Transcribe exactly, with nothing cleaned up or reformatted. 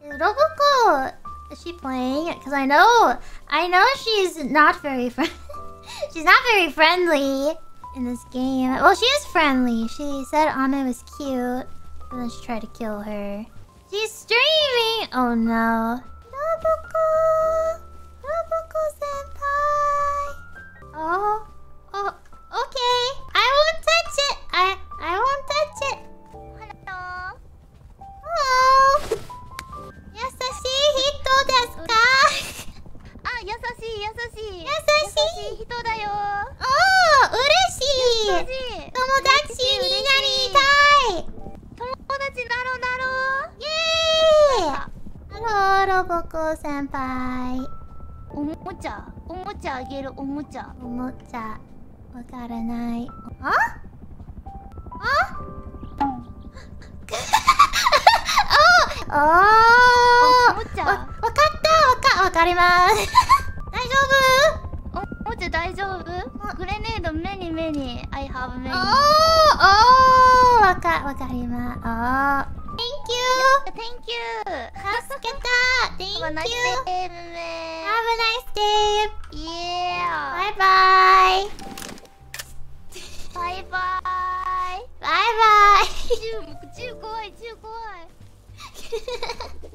Roboco, is she playing? Because I know, I know she's not very friendly. She's not very friendly in this game. Well, she is friendly. She said Ame was cute, but then she tried to kill her. She's streaming! Oh no. Roboco! Roboco senpai! Oh, oh, okay. I won't touch it. I, I won't touch it. Hello. Hello. Yasashii hito desu ka? あ、優しい優しい優優しいしい人だよ。 おー、嬉しい。 優しい友達になりたい。 友達だろだろ。 イエーイ。ハロー、ロボコ先輩。 おもちゃおもちゃあげるおもちゃ。 おもちゃ、わからない。ああおおおもちゃわ、わかったわか、わかります。大丈夫？ おもちゃ大丈夫？グレネード目に目に I have 目に。 おーおーわか、わかります。おー Thank you! Thank you! 助けた Thank Have a nice you! day, Meme. Have a nice day! Yeah! バイバイバイバイバイバイ銃、銃怖い、銃怖い。